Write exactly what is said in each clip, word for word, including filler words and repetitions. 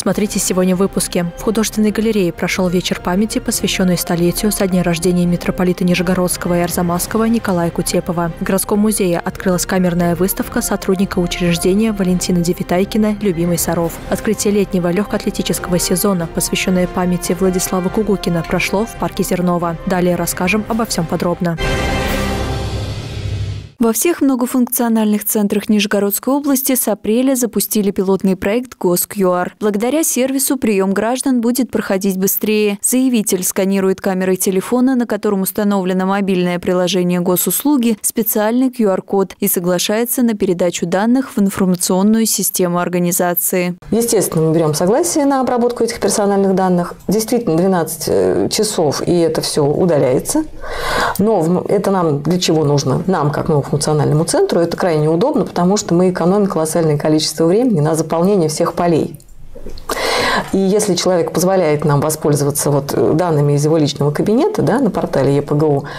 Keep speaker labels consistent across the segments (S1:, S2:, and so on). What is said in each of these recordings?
S1: Смотрите сегодня в выпуске. В художественной галерее прошел вечер памяти, посвященный столетию со дня рождения митрополита Нижегородского и Арзамасского Николая Кутепова. В городском музее открылась камерная выставка сотрудника учреждения Валентина Девитайкина «Любимый Саров». Открытие летнего легкоатлетического сезона, посвященное памяти Владислава Кугукина, прошло в парке Зернова. Далее расскажем обо всем подробно.
S2: Во всех многофункциональных центрах Нижегородской области с апреля запустили пилотный проект ГосКьюАр. Благодаря сервису прием граждан будет проходить быстрее. Заявитель сканирует камерой телефона, на котором установлено мобильное приложение госуслуги, специальный ку ар код и соглашается на передачу данных в информационную систему организации.
S3: Естественно, мы берем согласие на обработку этих персональных данных. Действительно, двенадцать часов, и это все удаляется. Но это нам для чего нужно? Нам, как новому функциональному центру, это крайне удобно, потому что мы экономим колоссальное количество времени на заполнение всех полей. И если человек позволяет нам воспользоваться вот данными из его личного кабинета, да, на портале е пэ гэ у,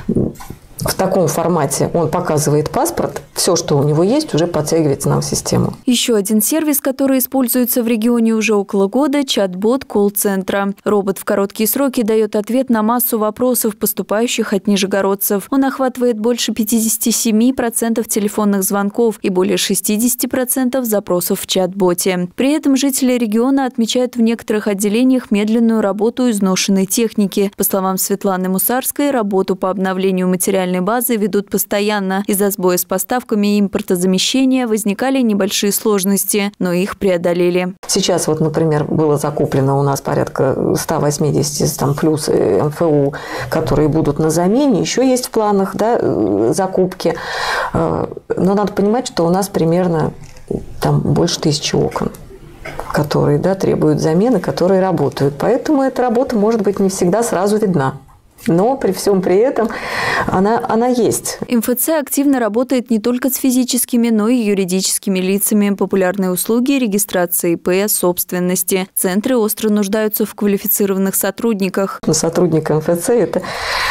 S3: в таком формате он показывает паспорт, все, что у него есть, уже подтягивается нам в систему.
S2: Еще один сервис, который используется в регионе уже около года – чат-бот колл-центра. Робот в короткие сроки дает ответ на массу вопросов, поступающих от нижегородцев. Он охватывает больше пятидесяти семи процентов телефонных звонков и более шестидесяти процентов запросов в чат-боте. При этом жители региона отмечают в некоторых отделениях медленную работу изношенной техники. По словам Светланы Мусарской, работу по обновлению материальной базы ведут постоянно. Из-за сбоя с поставками и импортозамещения возникали небольшие сложности, но их преодолели.
S3: Сейчас вот, например, было закуплено у нас порядка ста восьмидесяти там, плюс эм эф у, которые будут на замене. Еще есть в планах, да, закупки. Но надо понимать, что у нас примерно там, больше тысячи окон, которые, да, требуют замены, которые работают. Поэтому эта работа может быть не всегда сразу видна. Но при всем при этом она, она есть.
S2: эм эф цэ активно работает не только с физическими, но и юридическими лицами. Популярные услуги регистрации и пэ, собственности. Центры остро нуждаются в квалифицированных сотрудниках.
S3: Сотрудник эм эф цэ – это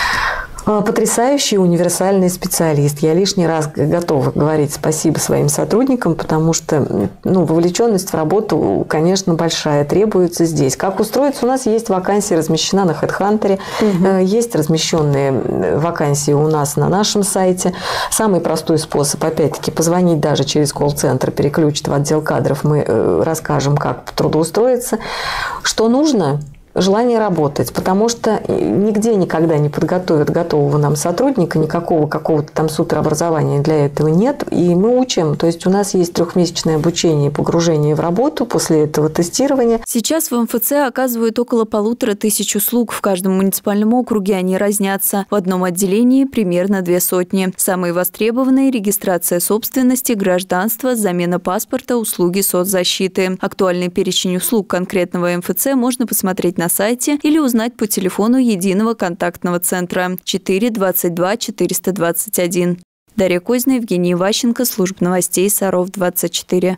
S3: потрясающий универсальный специалист. Я лишний раз готова говорить спасибо своим сотрудникам, потому что ну, вовлеченность в работу, конечно, большая, требуется здесь. Как устроиться? У нас есть вакансия, размещена на HeadHunter, угу. Есть размещенные вакансии у нас на нашем сайте. Самый простой способ, опять-таки, позвонить даже через колл-центр, переключить в отдел кадров, мы расскажем, как трудоустроиться. Что нужно? Желание работать, потому что нигде никогда не подготовят готового нам сотрудника, никакого какого-то там суперобразования для этого нет, и мы учим. То есть у нас есть трехмесячное обучение и погружение в работу, после этого тестирования.
S2: Сейчас в эм эф цэ оказывают около полутора тысяч услуг. В каждом муниципальном округе они разнятся. В одном отделении примерно две сотни. Самые востребованные – регистрация собственности, гражданство, замена паспорта, услуги соцзащиты. Актуальный перечень услуг конкретного эм эф цэ можно посмотреть на на сайте или узнать по телефону единого контактного центра четыре двадцать два четыреста двадцать один. Дарья Козина, Евгений Иващенко, служба новостей Саров двадцать четыре.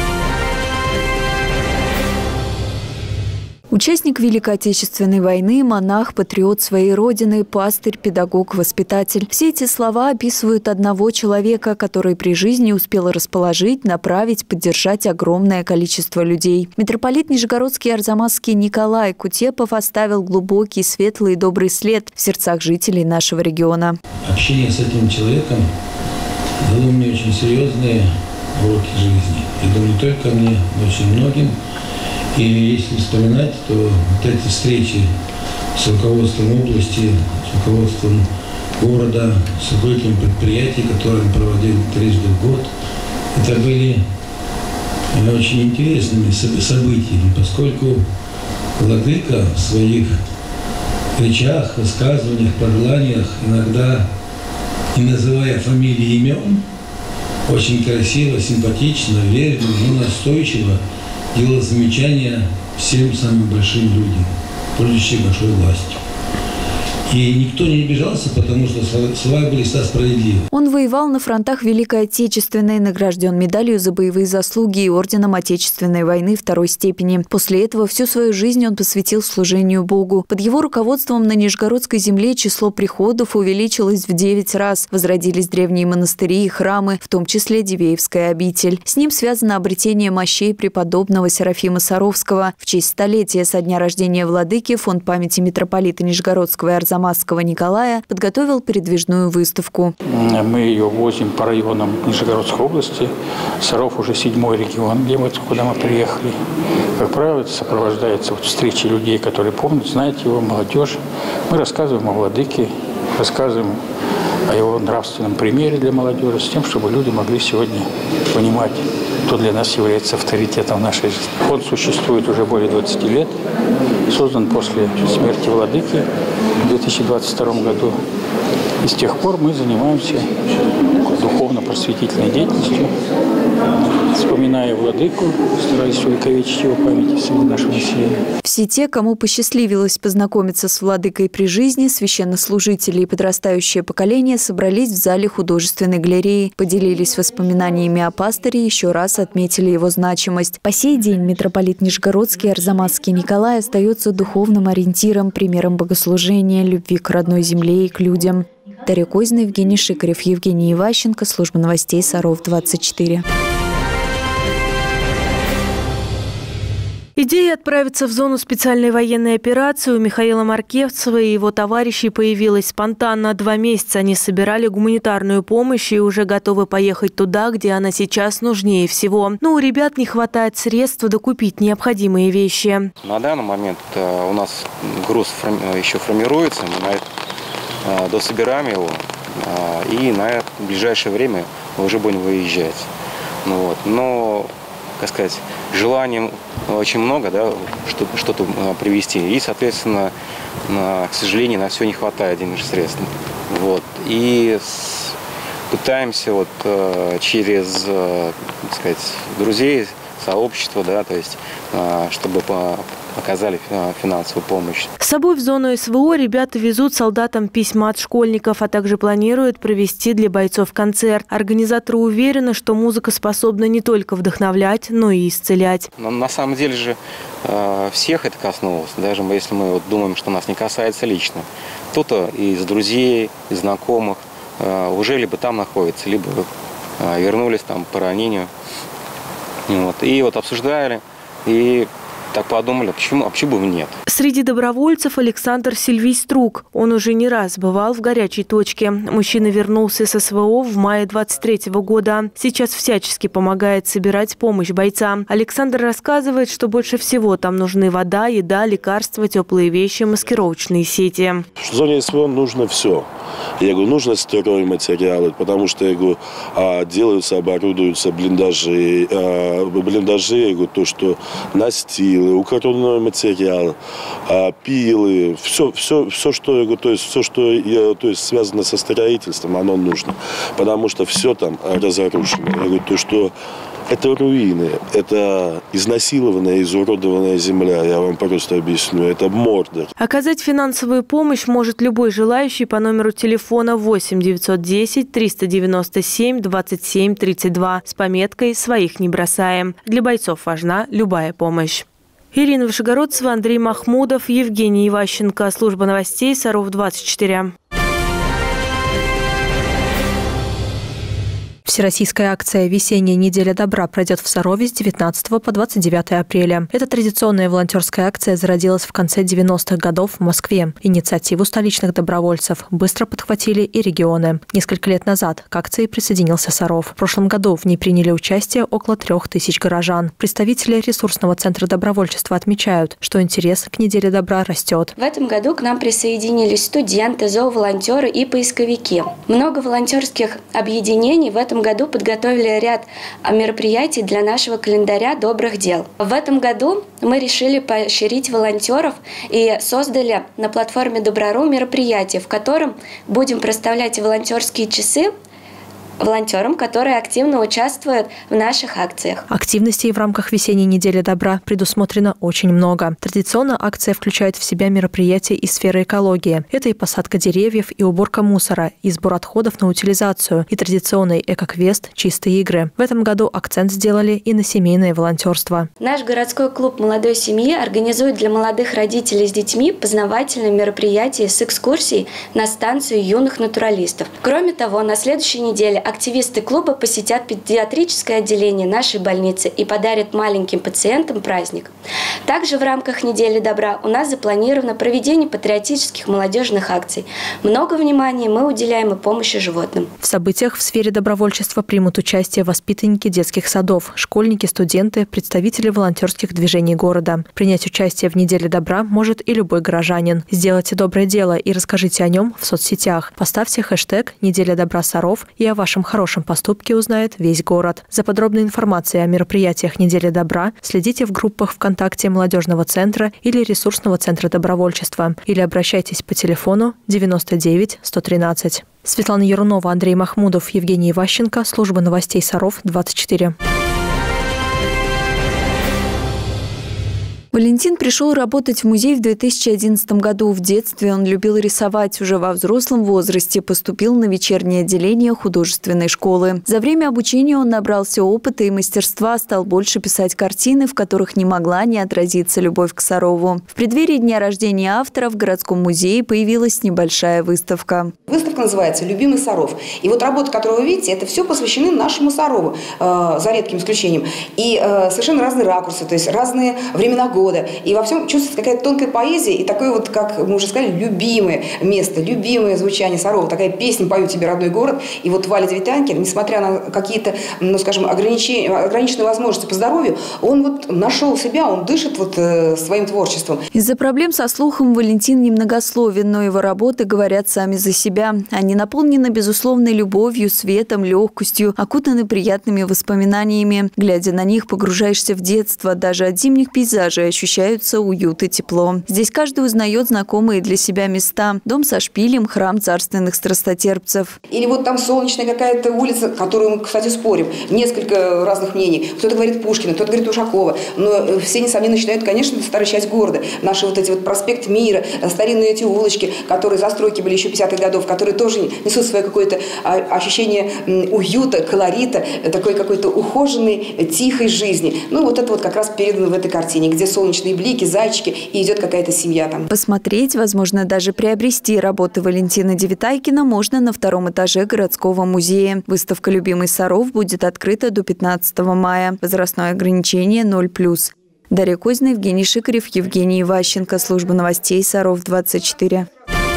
S2: Участник Великой Отечественной войны, монах, патриот своей родины, пастырь, педагог, воспитатель. Все эти слова описывают одного человека, который при жизни успел расположить, направить, поддержать огромное количество людей. Митрополит Нижегородский и Арзамасский Николай Кутепов оставил глубокий, светлый и добрый след в сердцах жителей нашего региона.
S4: Общение с этим человеком дало мне очень серьезные уроки жизни. Я думаю, не только мне, но очень многим. И если вспоминать, то вот эти встречи с руководством области, с руководством города, с руководителем предприятий, которые он проводил трижды в год, это были очень интересными событиями, поскольку владыка в своих речах, высказываниях, пожеланиях, иногда не называя фамилии, имен, очень красиво, симпатично, верно, но настойчиво делал замечания всем самым большим людям, пользующим большой властью. И никто не обижался, потому что слова были справедливы.
S2: Он воевал на фронтах Великой Отечественной, награжден медалью за боевые заслуги и орденом Отечественной войны второй степени. После этого всю свою жизнь он посвятил служению Богу. Под его руководством на Нижегородской земле число приходов увеличилось в девять раз. Возродились древние монастыри и храмы, в том числе Дивеевская обитель. С ним связано обретение мощей преподобного Серафима Саровского. В честь столетия со дня рождения владыки фонд памяти митрополита Нижегородского и Арзамасского Николая подготовил передвижную выставку.
S5: Мы ее возим по районам Нижегородской области. Саров уже седьмой регион, где мы, куда мы приехали. Как правило, это сопровождается вот встречей людей, которые помнят, знают его, молодежь. Мы рассказываем о владыке, рассказываем о его нравственном примере для молодежи, с тем, чтобы люди могли сегодня понимать, кто для нас является авторитетом в нашей жизни. Фонд существует уже более двадцати лет, создан после смерти владыки в две тысячи двадцать втором году. И с тех пор мы занимаемся духовно-просветительной деятельностью, вспоминая владыку, стараясь увековечить его память среди нашего населения.
S2: Все те, кому посчастливилось познакомиться с владыкой при жизни, священнослужители и подрастающее поколение собрались в зале художественной галереи, поделились воспоминаниями о пастыре и еще раз отметили его значимость. По сей день митрополит Нижегородский и Арзамасский Николай остается духовным ориентиром, примером богослужения, любви к родной земле и к людям. Дарья Козина, Евгений Шикарев, Евгений Иващенко, служба новостей Саров двадцать четыре.
S6: Идея отправиться в зону специальной военной операции у Михаила Маркевцева и его товарищей появилась спонтанно. Два месяца они собирали гуманитарную помощь и уже готовы поехать туда, где она сейчас нужнее всего. Но у ребят не хватает средств докупить необходимые вещи.
S7: На данный момент у нас груз еще формируется, мы дособираем его и на ближайшее время мы уже будем выезжать. Ну вот. Но, как сказать, желанием очень много, да, что-то привезти. И, соответственно, к сожалению, на все не хватает денежных средств. Вот. И пытаемся вот через, так сказать, друзей, сообщества, да, то есть, чтобы оказали финансовую помощь.
S6: С собой в зону СВО ребята везут солдатам письма от школьников, а также планируют провести для бойцов концерт. Организаторы уверены, что музыка способна не только вдохновлять, но и исцелять.
S7: Но на самом деле же всех это коснулось, даже если мы вот думаем, что нас не касается лично. Кто-то из друзей, из знакомых уже либо там находится, либо вернулись там по ранению. Вот. И вот обсуждали, и так подумали, почему, а почему бы нет?
S6: Среди добровольцев Александр Сильвейструк. Он уже не раз бывал в горячей точке. Мужчина вернулся с СВО в мае двадцать третьего года. Сейчас всячески помогает собирать помощь бойцам. Александр рассказывает, что больше всего там нужны вода, еда, лекарства, теплые вещи, маскировочные сети.
S8: В зоне СВО нужно все. Я говорю, нужно стройматериалы, потому что, я говорю, делаются, оборудуются блиндажи, блиндажи, я говорю, то, что настилы, укоротной материал, пилы, все, все, все, что, я говорю, то есть, все, что я, то есть, связано со строительством, оно нужно, потому что все там разрушено. Я говорю, то, что это руины, это изнасилованная, изуродованная земля, я вам просто объясню, это Мордор.
S6: Оказать финансовую помощь может любой желающий по номеру телефона восемь девятьсот десять триста девяносто семь двадцать семь тридцать два с пометкой «Своих не бросаем». Для бойцов важна любая помощь. Ирина Вышегородцева, Андрей Махмудов, Евгений Иващенко. Служба новостей Саров двадцать четыре.
S1: Всероссийская акция «Весенняя неделя добра» пройдет в Сарове с девятнадцатого по двадцать девятое апреля. Эта традиционная волонтерская акция зародилась в конце девяностых годов в Москве. Инициативу столичных добровольцев быстро подхватили и регионы. Несколько лет назад к акции присоединился Саров. В прошлом году в ней приняли участие около трех тысяч горожан. Представители ресурсного центра добровольчества отмечают, что интерес к неделе добра растет.
S9: В этом году к нам присоединились студенты, зооволонтеры и поисковики. Много волонтерских объединений в этом году году подготовили ряд мероприятий для нашего календаря добрых дел. В этом году мы решили поощрить волонтеров и создали на платформе Доброру мероприятие, в котором будем проставлять волонтерские часы волонтерам, которые активно участвуют в наших акциях.
S1: Активностей в рамках весенней недели добра предусмотрено очень много. Традиционно акция включает в себя мероприятия из сферы экологии. Это и посадка деревьев, и уборка мусора, и сбор отходов на утилизацию, и традиционный эко-квест «Чистые игры». В этом году акцент сделали и на семейное волонтерство.
S9: Наш городской клуб молодой семьи организует для молодых родителей с детьми познавательные мероприятия с экскурсией на станцию юных натуралистов. Кроме того, на следующей неделе активисты клуба посетят педиатрическое отделение нашей больницы и подарят маленьким пациентам праздник. Также в рамках недели добра у нас запланировано проведение патриотических молодежных акций. Много внимания мы уделяем и помощи животным.
S1: В событиях в сфере добровольчества примут участие воспитанники детских садов, школьники, студенты, представители волонтерских движений города. Принять участие в неделе добра может и любой горожанин. Сделайте доброе дело и расскажите о нем в соцсетях. Поставьте хэштег «Неделя добра Саров» и о вашем хорошем поступке узнает весь город. За подробной информацией о мероприятиях недели добра следите в группах ВКонтакте молодежного центра или ресурсного центра добровольчества или обращайтесь по телефону девяносто девять сто тринадцать. Светлана Ярунова, Андрей Махмудов, Евгений Иващенко, служба новостей Саров двадцать четыре.
S2: Валентин пришел работать в музей в две тысячи одиннадцатом году. В детстве он любил рисовать. Уже во взрослом возрасте поступил на вечернее отделение художественной школы. За время обучения он набрался опыта и мастерства, стал больше писать картины, в которых не могла не отразиться любовь к Сарову. В преддверии дня рождения автора в городском музее появилась небольшая выставка.
S10: Выставка называется «Любимый Саров». И вот работы, которые вы видите, это все посвящены нашему Сарову, э, за редким исключением. И э, совершенно разные ракурсы, то есть разные времена года. И во всем чувствуется какая-то тонкая поэзия и такое вот, как мы уже сказали, любимое место, любимое звучание Сарова. Такая песня «Пою тебе, родной город». И вот Валя Девятянкин, несмотря на какие-то, ну, скажем, ограничения, ограниченные возможности по здоровью, он вот нашел себя, он дышит вот э, своим творчеством.
S2: Из-за проблем со слухом Валентин немногословен, но его работы говорят сами за себя. Они наполнены безусловной любовью, светом, легкостью, окутаны приятными воспоминаниями. Глядя на них, погружаешься в детство. Даже от зимних пейзажей ощущаются уют и тепло. Здесь каждый узнает знакомые для себя места. Дом со шпилем, храм царственных страстотерпцев.
S10: Или вот там солнечная какая-то улица, которую мы, кстати, спорим. Несколько разных мнений. Кто-то говорит Пушкина, кто-то говорит Ушакова. Но все, несомненно, начинают, конечно, старая часть города. Наши вот эти вот проспект Мира, старинные эти улочки, которые застройки были еще пятидесятых годов, которые тоже несут свое какое-то ощущение уюта, колорита, такой какой-то ухоженной, тихой жизни. Ну, вот это вот как раз передано в этой картине, где солнечные блики, зайчики, и идет какая-то семья там.
S2: Посмотреть, возможно, даже приобрести работы Валентина Девятайкина можно на втором этаже городского музея. Выставка «Любимый Саров» будет открыта до пятнадцатого мая. Возрастное ограничение ноль плюс. Дарья Козина, Евгений Шикарев, Евгений Иващенко. Служба новостей Саров двадцать четыре.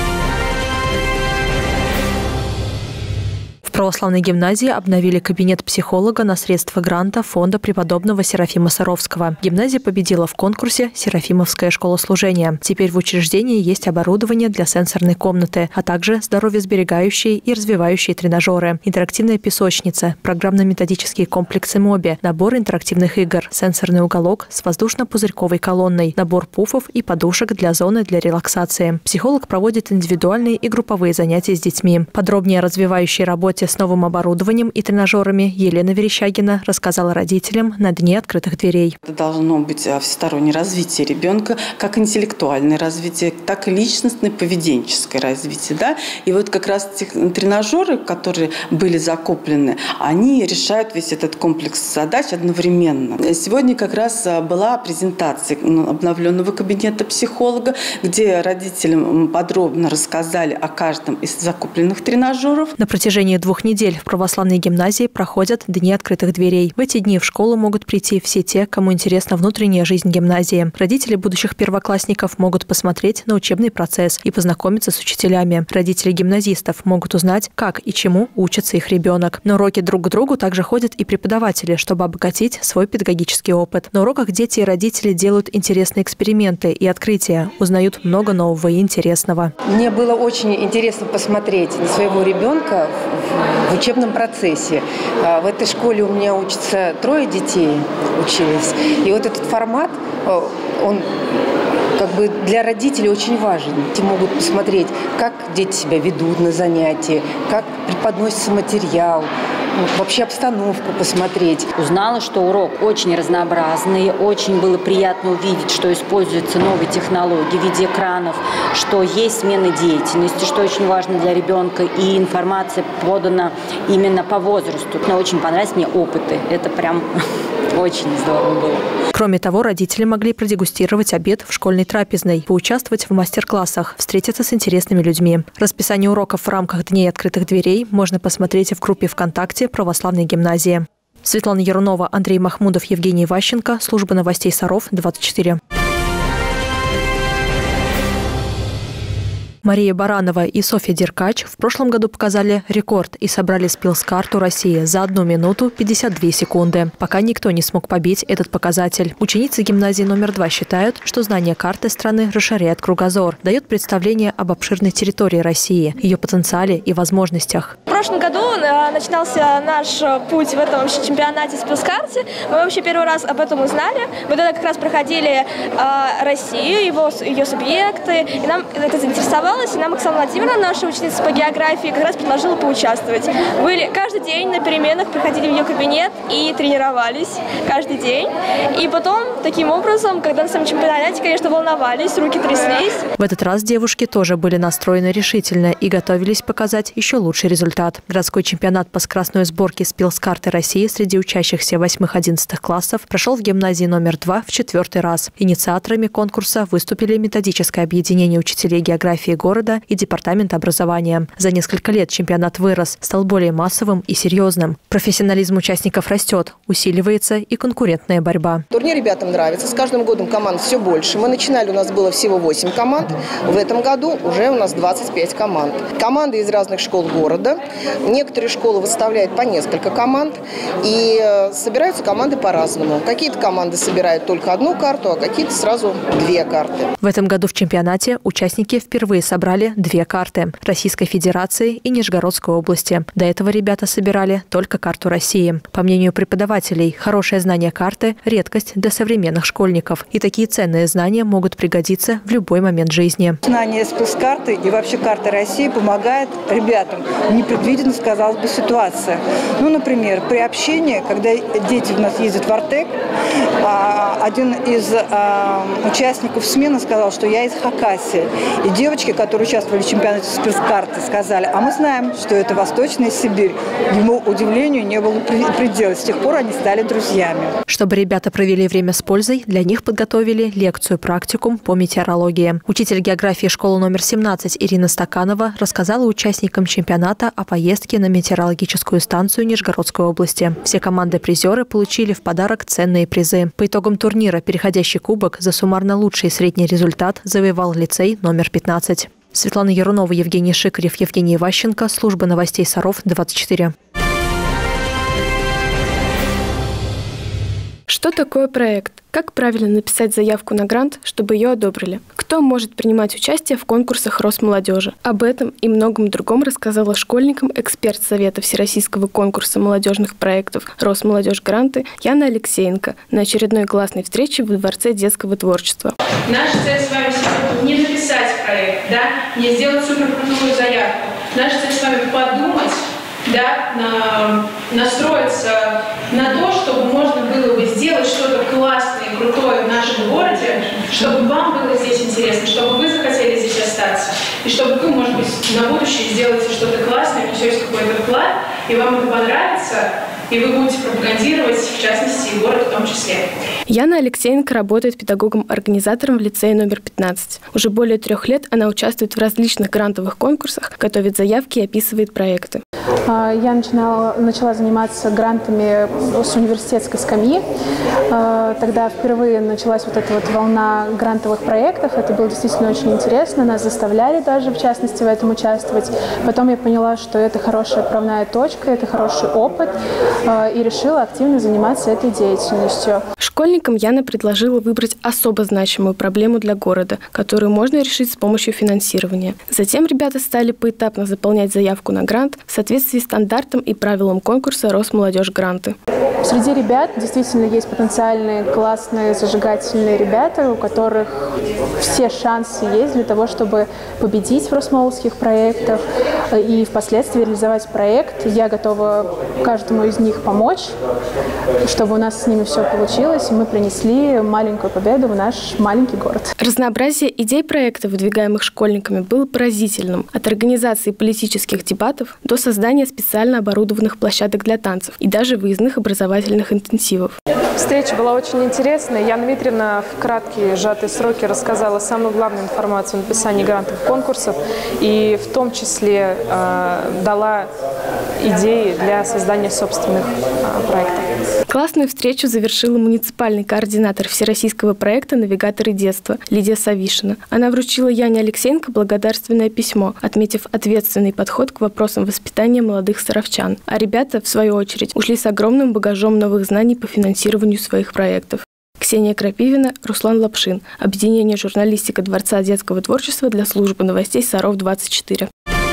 S1: В православной гимназии обновили кабинет психолога на средства гранта фонда преподобного Серафима Саровского. Гимназия победила в конкурсе «Серафимовская школа служения». Теперь в учреждении есть оборудование для сенсорной комнаты, а также здоровьесберегающие и развивающие тренажеры, интерактивная песочница, программно-методические комплексы МОБИ, набор интерактивных игр, сенсорный уголок с воздушно-пузырьковой колонной, набор пуфов и подушек для зоны для релаксации. Психолог проводит индивидуальные и групповые занятия с детьми. Подробнее о развивающей работе с новым оборудованием и тренажерами Елена Верещагина рассказала родителям на Дне открытых дверей.
S11: Это должно быть всестороннее развитие ребенка, как интеллектуальное развитие, так и личностное, поведенческое развитие. Да? И вот как раз эти тренажеры, которые были закуплены, они решают весь этот комплекс задач одновременно. Сегодня как раз была презентация обновленного кабинета психолога, где родителям подробно рассказали о каждом из закупленных тренажеров.
S1: На протяжении двух недель в православной гимназии проходят Дни открытых дверей. В эти дни в школу могут прийти все те, кому интересна внутренняя жизнь гимназии. Родители будущих первоклассников могут посмотреть на учебный процесс и познакомиться с учителями. Родители гимназистов могут узнать, как и чему учится их ребенок. На уроки друг к другу также ходят и преподаватели, чтобы обогатить свой педагогический опыт. На уроках дети и родители делают интересные эксперименты и открытия, узнают много нового и интересного.
S12: Мне было очень интересно посмотреть на своего ребенка в учебном процессе. В этой школе у меня учатся трое детей, учились. И вот этот формат, он как бы для родителей очень важен. Те могут посмотреть, как дети себя ведут на занятии, как преподносится материал, вообще обстановку посмотреть.
S13: Узнала, что урок очень разнообразный, очень было приятно увидеть, что используются новые технологии в виде экранов, что есть смена деятельности, что очень важно для ребенка, и информация подана именно по возрасту. Но очень понравились мне опыты. Это прям очень здорово было.
S1: Кроме того, родители могли продегустировать обед в школьной трапезной, поучаствовать в мастер-классах, встретиться с интересными людьми. Расписание уроков в рамках Дней открытых дверей можно посмотреть в группе ВКонтакте православной гимназии. Светлана Ярунова, Андрей Махмудов, Евгений Ващенко. Служба новостей Саров, двадцать четыре. Мария Баранова и Софья Деркач в прошлом году показали рекорд и собрали спилс-карту России за одну минуту пятьдесят две секунды. Пока никто не смог побить этот показатель. Ученицы гимназии номер два считают, что знание карты страны расширяет кругозор, дает представление об обширной территории России, ее потенциале и возможностях.
S14: В прошлом году начинался наш путь в этом чемпионате спилс-карте. Мы вообще первый раз об этом узнали. Мы тогда как раз проходили э, Россию, его, ее субъекты, и нам это заинтересовало. И нам Оксана Владимировна, наша ученица по географии, как раз предложила поучаствовать. Были каждый день на переменах, приходили в ее кабинет и тренировались каждый день. И потом, таким образом, когда на самом чемпионате, конечно, волновались, руки тряслись.
S1: В этот раз девушки тоже были настроены решительно и готовились показать еще лучший результат. Городской чемпионат по скоростной сборке спилс-карты России среди учащихся восьмых-одиннадцатых классов прошел в гимназии номер два в четвертый раз. Инициаторами конкурса выступили методическое объединение учителей географии города и департамент образования. За несколько лет чемпионат вырос, стал более массовым и серьезным. Профессионализм участников растет, усиливается и конкурентная борьба.
S15: Турнир ребятам нравится. С каждым годом команд все больше. Мы начинали, у нас было всего восемь команд. В этом году уже у нас двадцать пять команд. Команды из разных школ города. Некоторые школы выставляют по несколько команд. И собираются команды по-разному. Какие-то команды собирают только одну карту, а какие-то сразу две карты.
S1: В этом году в чемпионате участники впервые собрали две карты – Российской Федерации и Нижегородской области. До этого ребята собирали только карту России. По мнению преподавателей, хорошее знание карты – редкость для современных школьников. И такие ценные знания могут пригодиться в любой момент жизни.
S16: Знание спилс-карты и вообще карты России помогает ребятам в непредвиденных, казалось бы, ситуациях. Ну, например, при общении, когда дети у нас ездят в Артек, один из участников смены сказал, что я из Хакасии. И девочки, которые участвовали в чемпионате спилс-карты, сказали, а мы знаем, что это Восточная Сибирь. Ему удивлению не было предела. С тех пор они стали друзьями.
S1: Чтобы ребята провели время с пользой, для них подготовили лекцию-практикум по метеорологии. Учитель географии школы номер семнадцать Ирина Стаканова рассказала участникам чемпионата о поездке на метеорологическую станцию Нижегородской области. Все команды-призеры получили в подарок ценные призы. По итогам турнира переходящий кубок за суммарно лучший средний результат завоевал лицей номер пятнадцать. Светлана Ярунова, Евгений Шикарев, Евгений Ващенко. Служба новостей Саров, двадцать четыре.
S17: Что такое проект? Как правильно написать заявку на грант, чтобы ее одобрили? Кто может принимать участие в конкурсах Росмолодежи? Об этом и многом другом рассказала школьникам эксперт Совета Всероссийского конкурса молодежных проектов «Росмолодежь гранты» Яна Алексеенко на очередной классной встрече в Дворце детского творчества.
S18: Наша цель с вами сегодня не написать проект, да, не сделать суперкрутую заявку. Наша цель с вами подумать, да, на, настроиться на то, чтобы можно было бы сделать что-то классное и крутое в нашем городе, чтобы вам было здесь интересно, чтобы вы захотели здесь остаться, и чтобы вы, может быть, на будущее сделаете что-то классное, внесете какой-то вклад, и вам это понравится, и вы будете пропагандировать, в частности, и город в том числе.
S17: Яна Алексеенко работает педагогом-организатором в лицее номер пятнадцать. Уже более трех лет она участвует в различных грантовых конкурсах, готовит заявки и описывает проекты.
S19: Я начинала, начала заниматься грантами с университетской скамьи. Тогда впервые началась вот эта вот волна грантовых проектов. Это было действительно очень интересно. Нас заставляли даже, в частности, в этом участвовать. Потом я поняла, что это хорошая отправная точка, это хороший опыт, и решила активно заниматься этой деятельностью.
S17: Школьникам Яна предложила выбрать особо значимую проблему для города, которую можно решить с помощью финансирования. Затем ребята стали поэтапно заполнять заявку на грант в соответствии соответствии стандартам и правилам конкурса «Росмолодежь Гранты».
S19: Среди ребят действительно есть потенциальные, классные, зажигательные ребята, у которых все шансы есть для того, чтобы победить в росмоловских проектах и впоследствии реализовать проект. Я готова каждому из них помочь, чтобы у нас с ними все получилось, и мы принесли маленькую победу в наш маленький город.
S17: Разнообразие идей проекта, выдвигаемых школьниками, было поразительным. От организации политических дебатов до создания специально оборудованных площадок для танцев и даже выездных образовательных интенсивов.
S20: Встреча была очень интересная. Яна Дмитриевна в краткие сжатые сроки рассказала самую главную информацию о написании грантов конкурсов и в том числе э, дала идеи для создания собственных э, проектов.
S17: Классную встречу завершила муниципальный координатор всероссийского проекта «Навигаторы детства» Лидия Савишина. Она вручила Яне Алексеенко благодарственное письмо, отметив ответственный подход к вопросам воспитания молодых саровчан. А ребята, в свою очередь, ушли с огромным багажом новых знаний по финансированию своих проектов. Ксения Крапивина, Руслан Лапшин. Объединение «Журналистика Дворца детского творчества» для службы новостей Саров двадцать четыре.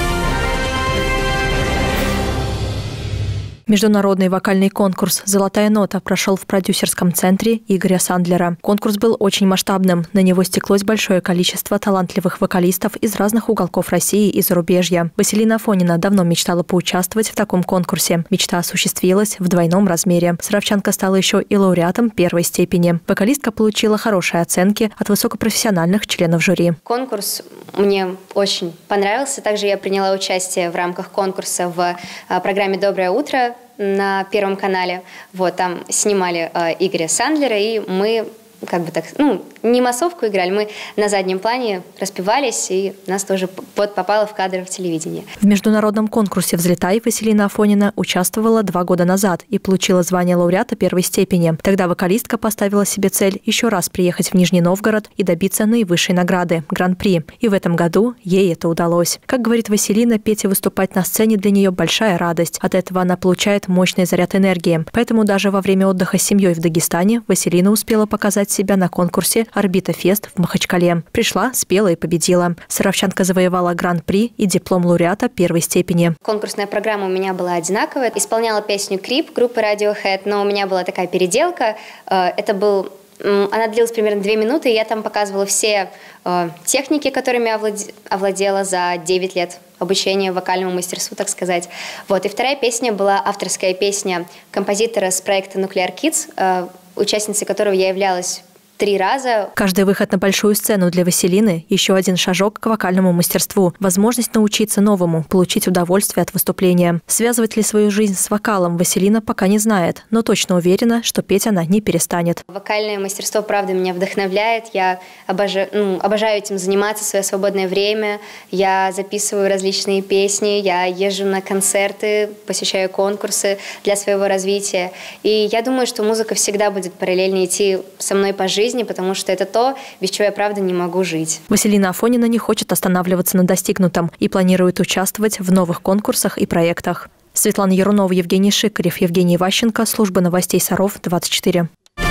S1: Международный вокальный конкурс «Золотая нота» прошел в продюсерском центре Игоря Сандлера. Конкурс был очень масштабным. На него стеклось большое количество талантливых вокалистов из разных уголков России и зарубежья. Василина Афонина давно мечтала поучаствовать в таком конкурсе. Мечта осуществилась в двойном размере. Саровчанка стала еще и лауреатом первой степени. Вокалистка получила хорошие оценки от высокопрофессиональных членов жюри.
S21: Конкурс мне очень понравился. Также я приняла участие в рамках конкурса в программе «Доброе утро» на Первом канале. Вот, там снимали э, Игоря Сандлера, и мы как бы так, ну, не массовку играли, мы на заднем плане распевались, и нас тоже под попало в кадр в телевидении.
S1: В международном конкурсе «Взлетай» Василина Афонина участвовала два года назад и получила звание лауреата первой степени. Тогда вокалистка поставила себе цель еще раз приехать в Нижний Новгород и добиться наивысшей награды – Гран-при. И в этом году ей это удалось. Как говорит Василина, петь и выступать на сцене для нее большая радость. От этого она получает мощный заряд энергии. Поэтому даже во время отдыха с семьей в Дагестане Василина успела показать себя на конкурсе «Орбита Фест» в Махачкале. Пришла, спела и победила. Саровчанка завоевала гран-при и диплом лауреата первой степени.
S21: Конкурсная программа у меня была одинаковая. Исполняла песню «Крип» группы Radiohead, но у меня была такая переделка. Это был... Она длилась примерно две минуты, и я там показывала все техники, которыми овладела за девять лет обучения вокальному мастерству, так сказать. Вот. И вторая песня была авторская песня композитора с проекта «Nuclear Kids», участницей которого я являлась три раза.
S1: Каждый выход на большую сцену для Василины – еще один шажок к вокальному мастерству. Возможность научиться новому, получить удовольствие от выступления. Связывать ли свою жизнь с вокалом Василина пока не знает, но точно уверена, что петь она не перестанет.
S21: Вокальное мастерство, правда, меня вдохновляет. Я обожаю, ну, обожаю этим заниматься в свое свободное время. Я записываю различные песни, я езжу на концерты, посещаю конкурсы для своего развития. И я думаю, что музыка всегда будет параллельно идти со мной по жизни, потому что это то, без чего я, правда, не могу жить.
S1: Василина Афонина не хочет останавливаться на достигнутом и планирует участвовать в новых конкурсах и проектах. Светлана Ярунова, Евгений Шикарев, Евгений Ващенко, служба новостей Саров двадцать четыре.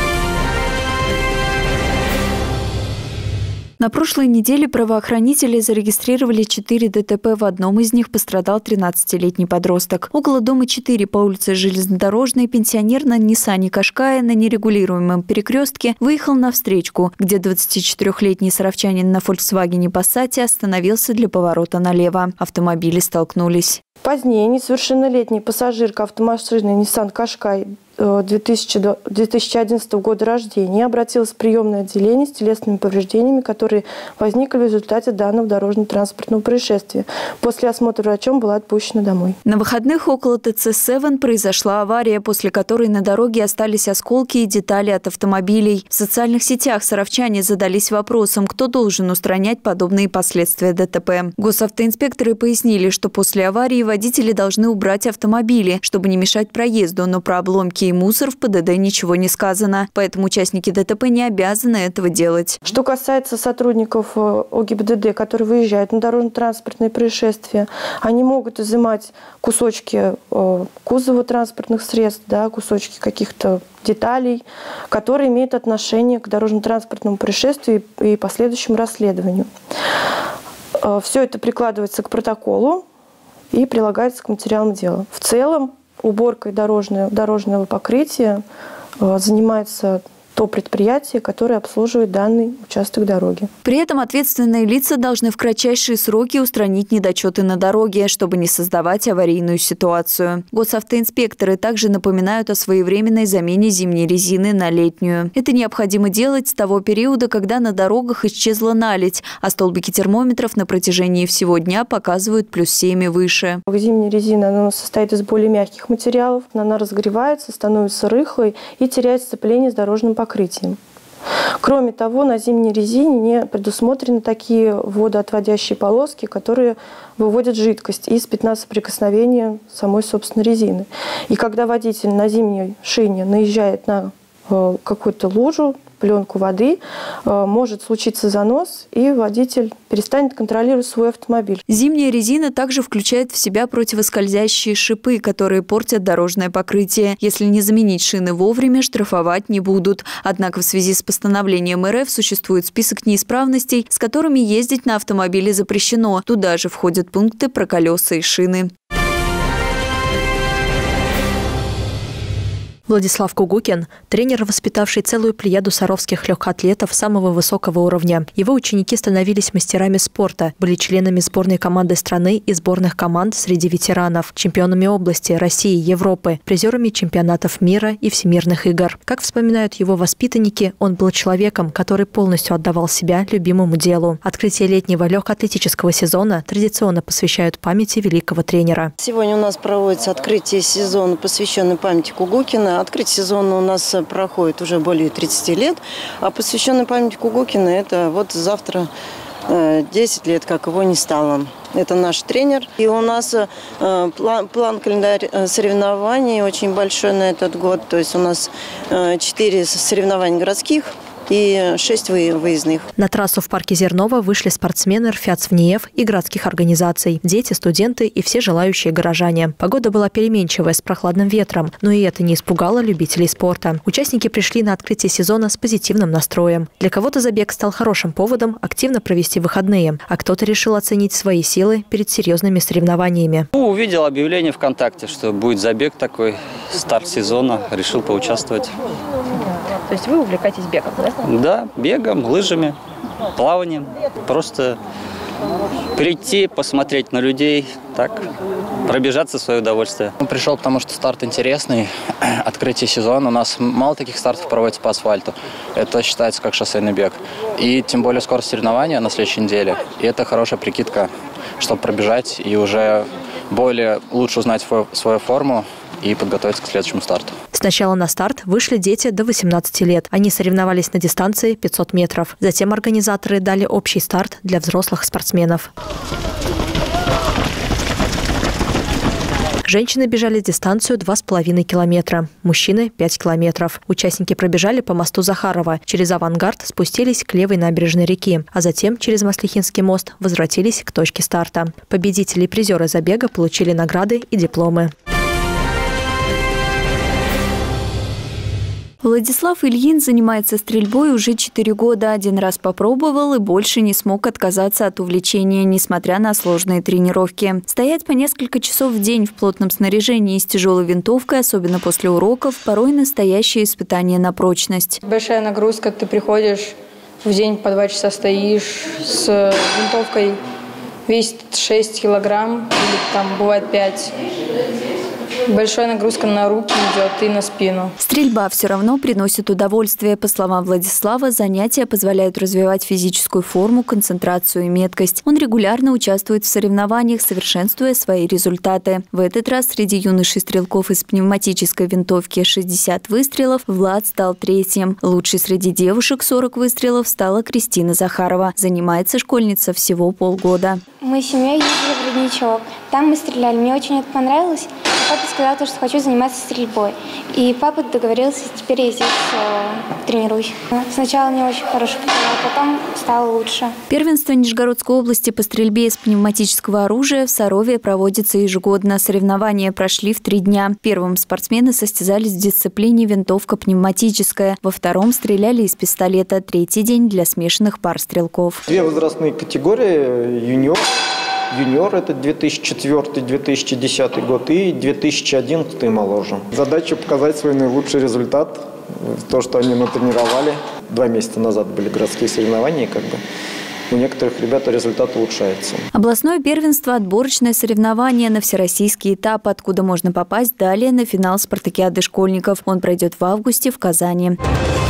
S2: На прошлой неделе правоохранители зарегистрировали четыре ДТП. В одном из них пострадал тринадцатилетний подросток. Около дома четыре по улице Железнодорожной пенсионер на Ниссане Кашкая на нерегулируемом перекрестке выехал на встречку, где двадцатичетырёхлетний саровчанин на Volkswagen Passat остановился для поворота налево. Автомобили столкнулись.
S22: Позднее несовершеннолетний пассажирка автомашины Nissan Qashqai две тысячи одиннадцатого года рождения обратилась в приемное отделение с телесными повреждениями, которые возникли в результате данного дорожно-транспортного происшествия. После осмотра врачом была отпущена домой.
S2: На выходных около ТЦ «Севен» произошла авария, после которой на дороге остались осколки и детали от автомобилей. В социальных сетях саровчане задались вопросом, кто должен устранять подобные последствия ДТП. Госавтоинспекторы пояснили, что после аварии водители должны убрать автомобили, чтобы не мешать проезду, но про обломки и мусор в ПДД ничего не сказано. Поэтому участники ДТП не обязаны этого делать.
S22: Что касается сотрудников ОГИБДД, которые выезжают на дорожно-транспортные происшествия, они могут изымать кусочки кузова транспортных средств, да, кусочки каких-то деталей, которые имеют отношение к дорожно-транспортному происшествию и последующему расследованию. Все это прикладывается к протоколу и прилагается к материалам дела. В целом уборкой дорожного, дорожного покрытия занимается то предприятие, которое обслуживает данный участок дороги.
S2: При этом ответственные лица должны в кратчайшие сроки устранить недочеты на дороге, чтобы не создавать аварийную ситуацию. Госавтоинспекторы также напоминают о своевременной замене зимней резины на летнюю. Это необходимо делать с того периода, когда на дорогах исчезла наледь, а столбики термометров на протяжении всего дня показывают плюс семь и выше.
S22: Зимняя резина она состоит из более мягких материалов, она разогревается, становится рыхлой и теряет сцепление с дорожным покрытием. покрытием. Кроме того, на зимней резине не предусмотрены такие водоотводящие полоски, которые выводят жидкость из пятна соприкосновения самой, собственно, резины. И когда водитель на зимней шине наезжает на э, какую-то лужу, пленку воды, э, может случиться занос, и водитель перестанет контролировать свой автомобиль.
S2: Зимняя резина также включает в себя противоскользящие шипы, которые портят дорожное покрытие. Если не заменить шины вовремя, штрафовать не будут. Однако в связи с постановлением эр эф существует список неисправностей, с которыми ездить на автомобиле запрещено. Туда же входят пункты про колеса и шины.
S1: Владислав Кугукин – тренер, воспитавший целую плеяду саровских легкоатлетов самого высокого уровня. Его ученики становились мастерами спорта, были членами сборной команды страны и сборных команд среди ветеранов, чемпионами области, России, Европы, призерами чемпионатов мира и всемирных игр. Как вспоминают его воспитанники, он был человеком, который полностью отдавал себя любимому делу. Открытие летнего легкоатлетического сезона традиционно посвящают памяти великого тренера.
S3: Сегодня у нас проводится открытие сезона, посвященный памяти Кугукина. Открытие сезона у нас проходит уже более тридцати лет, а посвященный памяти Кугукина это вот завтра десять лет, как его не стало. Это наш тренер. И у нас план, план календарь соревнований очень большой на этот год. То есть у нас четыре соревнования городских и шесть выездных.
S1: На трассу в парке Зернова вышли спортсмены РФЯЦ-ВНИЕФ и городских организаций, дети, студенты и все желающие горожане. Погода была переменчивая с прохладным ветром, но и это не испугало любителей спорта. Участники пришли на открытие сезона с позитивным настроем. Для кого-то забег стал хорошим поводом активно провести выходные, а кто-то решил оценить свои силы перед серьезными соревнованиями.
S4: Ну, увидел объявление ВКонтакте, что будет забег такой, старт сезона, решил поучаствовать.
S23: То есть вы увлекаетесь бегом, да?
S4: Да, бегом, лыжами, плаванием. Просто прийти, посмотреть на людей, так, пробежаться в свое удовольствие.
S24: Он пришел, потому что старт интересный, открытие сезона. У нас мало таких стартов проводится по асфальту. Это считается как шоссейный бег. И тем более скоро соревнования на следующей неделе. И это хорошая прикидка, чтобы пробежать и уже более лучше узнать свою, свою форму и подготовиться к следующему старту.
S1: Сначала на старт вышли дети до восемнадцати лет. Они соревновались на дистанции пятьсот метров. Затем организаторы дали общий старт для взрослых спортсменов. Женщины бежали дистанцию два с половиной километра, мужчины – пять километров. Участники пробежали по мосту Захарова, через авангард спустились к левой набережной реки, а затем через Маслихинский мост возвратились к точке старта. Победители и призеры забега получили награды и дипломы.
S2: Владислав Ильин занимается стрельбой уже четыре года. Один раз попробовал и больше не смог отказаться от увлечения, несмотря на сложные тренировки. Стоять по несколько часов в день в плотном снаряжении с тяжелой винтовкой, особенно после уроков, порой настоящее испытание на прочность.
S25: Большая нагрузка, ты приходишь в день по два часа стоишь с винтовкой, весит шесть килограмм, или там бывает пять. Большая нагрузка на руки идет и на спину.
S2: Стрельба все равно приносит удовольствие. По словам Владислава, занятия позволяют развивать физическую форму, концентрацию и меткость. Он регулярно участвует в соревнованиях, совершенствуя свои результаты. В этот раз среди юношей-стрелков из пневматической винтовки шестьдесят выстрелов Влад стал третьим. Лучшей среди девушек сорок выстрелов стала Кристина Захарова. Занимается школьница всего полгода.
S26: Мы с семьей ездили в Родничок. Там мы стреляли. Мне очень это понравилось. Папа сказал, что хочу заниматься стрельбой. И папа договорился, теперь я здесь э, тренируюсь. Сначала не очень хорошо, а потом стало лучше.
S2: Первенство Нижегородской области по стрельбе из пневматического оружия в Сарове проводится ежегодно. Соревнования прошли в три дня. Первым спортсмены состязались в дисциплине винтовка пневматическая. Во втором стреляли из пистолета. Третий день для смешанных пар стрелков.
S27: Две возрастные категории – юниор
S5: юниор, это две тысячи четвёртый — две тысячи десятый год, и две тысячи одиннадцатый моложе. Задача показать свой наилучший результат, то, что они натренировали. Два месяца назад были городские соревнования, как бы. У некоторых ребят результат улучшается.
S2: Областное первенство – отборочное соревнование на всероссийский этап, откуда можно попасть далее на финал спартакиады школьников. Он пройдет в августе в Казани.